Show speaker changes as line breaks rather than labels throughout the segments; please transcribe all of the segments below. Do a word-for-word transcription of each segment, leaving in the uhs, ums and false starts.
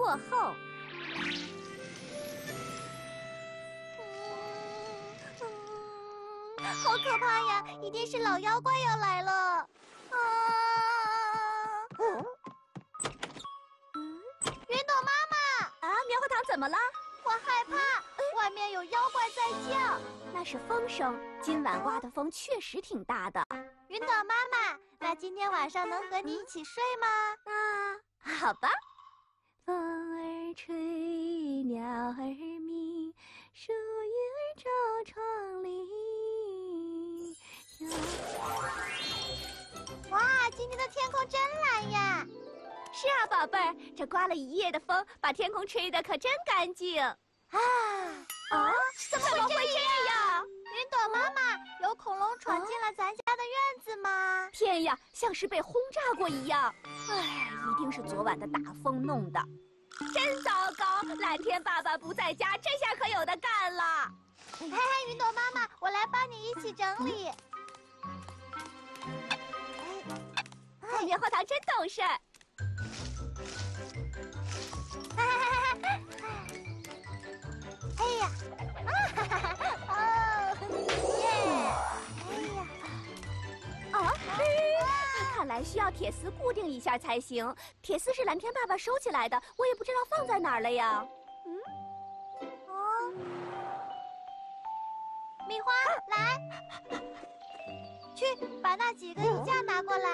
过后。
好可怕呀！一定是老妖怪要来了。啊！嗯，云朵妈妈
啊，棉花糖怎么了？
我害怕，外面有妖怪在叫。
那是风声，今晚刮的风确实挺大的。
云朵妈妈，那今天晚上能和你一起睡吗？
啊，好吧。风儿吹，鸟儿鸣，树叶儿照窗棂。
哇，今天的天空真蓝呀！
是啊，宝贝儿，这刮了一夜的风，把天空吹得可真干净。啊啊！怎么会这样？
云朵妈妈，有恐龙闯进了咱家的院子吗？
天呀，像是被轰炸过一样。唉，一定是昨晚的大风弄的。真糟糕！蓝天爸爸不在家，这下可有的干了。
嘿嘿，云朵妈妈，我来帮你一起整理。
哎，棉花糖真懂事。
哎呀，啊哈哈哈！哦，耶！哎呀，
啊，看来需要铁丝固定一下才行。铁丝是蓝天爸爸收起来的，我也不知道放在哪儿了呀。
嗯，哦，米花，来，去把那几个衣架拿过来。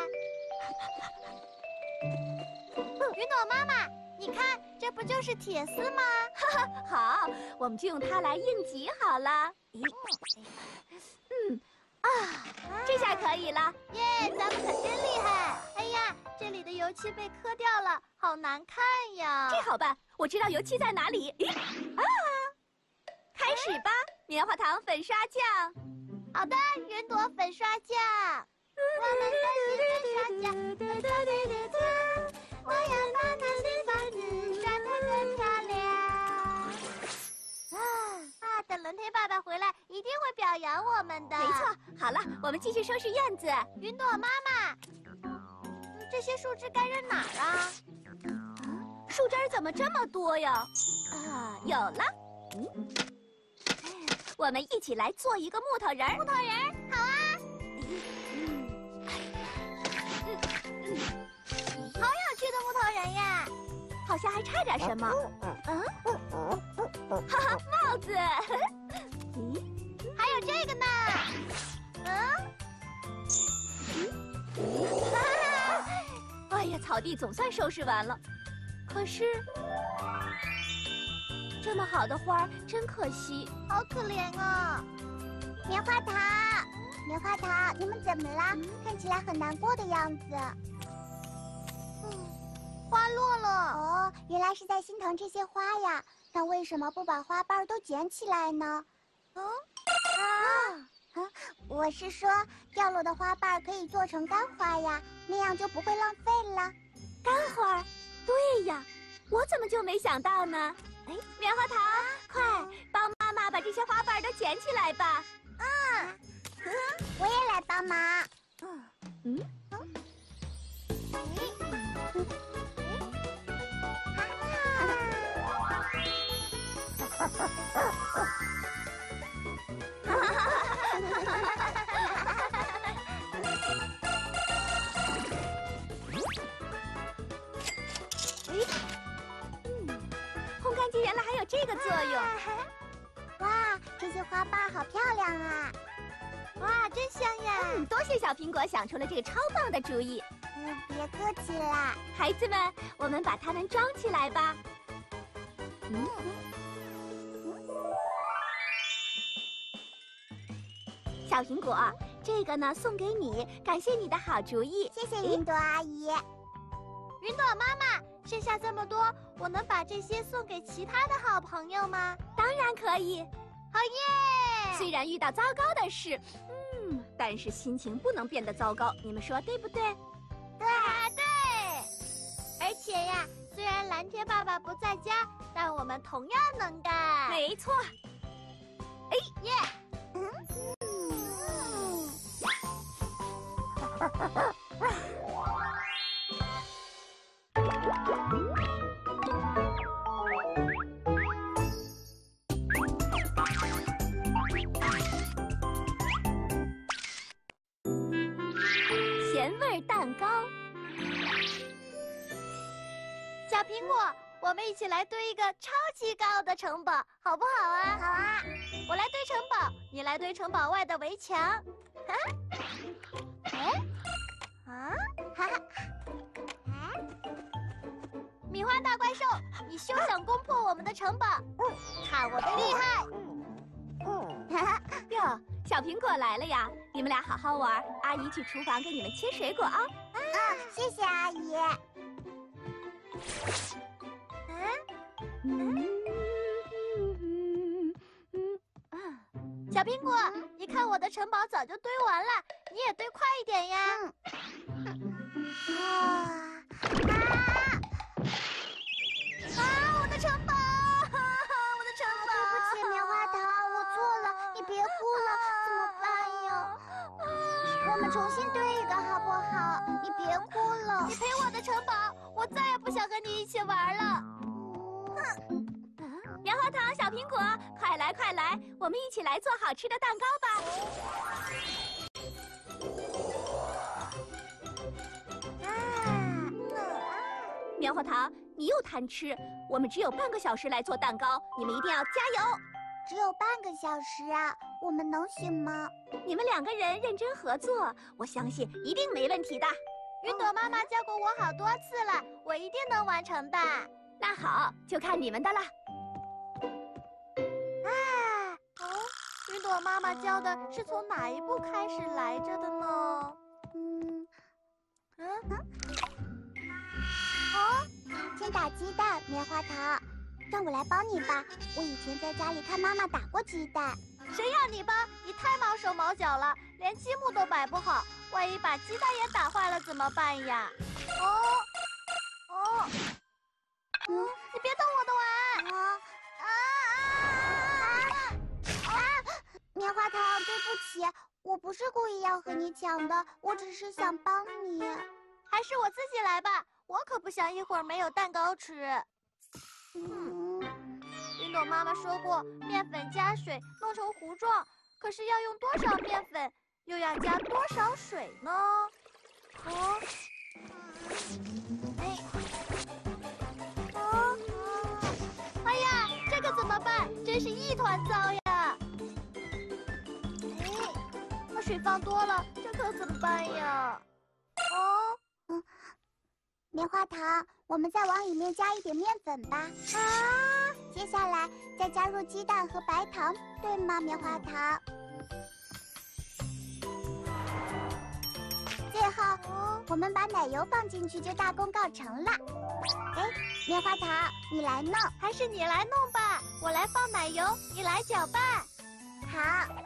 云朵妈妈，你看，这不就是铁丝吗？
哈哈，好，我们就用它来应急好了。咦，嗯，啊，这下可以了。
耶，咱们可真厉害！哎呀，这里的油漆被磕掉了，好难看呀。
这好办，我知道油漆在哪里。咦，啊，开始吧，棉花糖粉刷匠。
好的，云朵粉刷匠。我们都是粉刷匠。我要把那些房子刷得更漂亮。啊啊！等蓝天爸爸回来，一定会表扬我们的。
没错，好了，我们继续收拾院子。
云朵妈妈，这些树枝该扔哪儿啊？
树枝怎么这么多呀？啊，有了。嗯，我们一起来做一个木头人。
木头人，好啊。好有趣的木头人呀！
好像还差点什么。嗯，哈哈，帽子。咦，
还有这个呢。嗯。
哎呀，草地总算收拾完了。可是，这么好的花真可惜。
好可怜啊！棉花糖，棉花糖，你们怎么了？看起来很难过的样子。花落了哦，原来是在心疼这些花呀。那为什么不把花瓣都捡起来呢？嗯啊啊！我是说，掉落的花瓣可以做成干花呀，那样就不会浪费了。
干花？对呀，我怎么就没想到呢？哎，棉花糖，快帮妈妈把这些花瓣都捡起来吧。
嗯，我也来帮忙。嗯嗯嗯。哈哈哈
烘干机原来还有这个作用。
哇，这些花瓣好漂亮啊！哇，真香呀！
嗯，多谢小苹果想出了这个超棒的主意。
嗯，别客气啦。
孩子们，我们把它们装起来吧。嗯。小苹果，这个呢送给你，感谢你的好主意。
谢谢云朵阿姨。云朵妈妈，剩下这么多，我能把这些送给其他的好朋友吗？
当然可以。
好耶！
虽然遇到糟糕的事，嗯，但是心情不能变得糟糕，你们说对不对？
对啊，对。而且呀，虽然蓝天爸爸不在家，但我们同样能干。
没错。哎
耶！嗯。 小苹果，我们一起来堆一个超级高的城堡，好不好啊？
好啊！
我来堆城堡，你来堆城堡外的围墙。啊？哎？啊？哈哈！啊！米花大怪兽，你休想攻破我们的城堡！看我的厉害！
哈哈哟，小苹果来了呀！你们俩好好玩，阿姨去厨房给你们切水果啊！
啊，谢谢阿姨。
嗯嗯嗯啊！
小苹果，你看我的城堡早就堆完了，你也堆快一点呀！啊啊啊！我的城堡，我的城堡！对不起，棉花糖，我错了，你别哭了，怎么办呀？我们重新堆一个好不好？你别哭了。你赔我的城堡，我再也不想和你一起玩了。
棉花糖、小苹果，快来快来，我们一起来做好吃的蛋糕吧！
啊！
棉花糖，你又贪吃，我们只有半个小时来做蛋糕，你们一定要加油！
只有半个小时啊，我们能行吗？
你们两个人认真合作，我相信一定没问题的。
云朵妈妈教过我好多次了，我一定能完成的。
那好，就看你们的了。
啊，哦，云朵妈妈教的是从哪一步开始来着的呢？嗯，嗯，哦，先打鸡蛋，棉花糖，让我来帮你吧。我以前在家里看妈妈打过鸡蛋。谁要你帮？你太毛手毛脚了，连积木都摆不好，万一把鸡蛋也打坏了怎么办呀？哦，哦，嗯，你别动我的碗！啊啊啊！啊！棉花糖，对不起，我不是故意要和你抢的，我只是想帮你。还是我自己来吧，我可不想一会儿没有蛋糕吃。嗯，云朵妈妈说过，面粉加水弄成糊状，可是要用多少面粉，又要加多少水呢？哦，哎，哦，哎呀，这可怎么办？真是一团糟呀！哎，那水放多了，这可怎么办呀？哦，嗯，棉花糖，我们再往里面加一点面粉吧。啊，接下来再加入鸡蛋和白糖，对吗，棉花糖？最后，我们把奶油放进去就大功告成了。哎，棉花糖，你来弄，还是你来弄吧？我来放奶油，你来搅拌。好。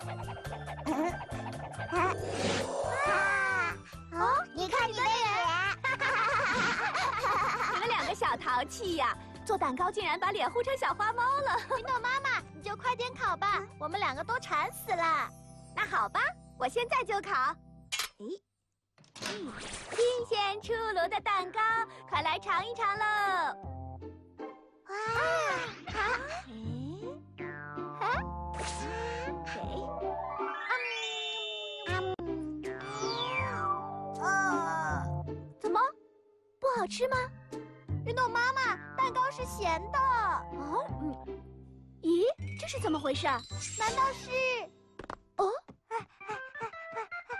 啊！哦，你看你的脸。
你们两个小淘气呀！做蛋糕竟然把脸糊成小花猫了。
云朵妈妈，你就快点烤吧，我们两个都馋死了。
那好吧，我现在就烤。咦，嗯，新鲜出炉的蛋糕，快来尝一尝喽！
哇！啊！
诶，哈，给，
嗯嗯，呃，
怎么，不好吃吗？
云朵妈妈，蛋糕是咸的。
哦，嗯，咦，这是怎么回事？
难道是？
哦，
哎哎哎哎哎！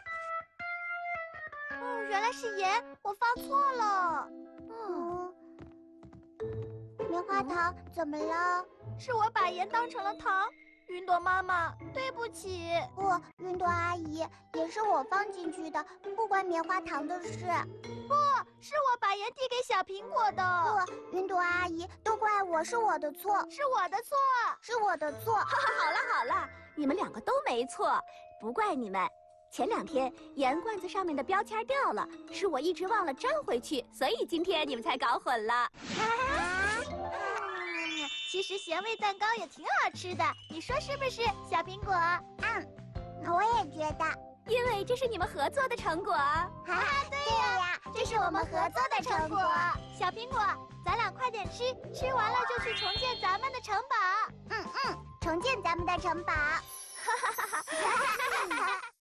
哦，原来是盐，我放错了。嗯，棉花糖，怎么了？是我把盐当成了糖。云朵妈妈，对不起。不，云朵阿姨，也是我放进去的，不关棉花糖的事。不是我把盐递给小苹果的。不，云朵阿姨，都怪我，是我的错，是我的错，是我的错。
哈哈，好了好了，你们两个都没错，不怪你们。前两天盐罐子上面的标签掉了，是我一直忘了粘回去，所以今天你们才搞混了。
啊！其实咸味蛋糕也挺好吃的，你说是不是，小苹果？嗯，我也觉得，
因为这是你们合作的成果。
哈哈，对呀，这是我们合作的成果。小苹果，咱俩快点吃，吃完了就去重建咱们的城堡。嗯嗯，重建咱们的城堡。哈哈哈哈哈。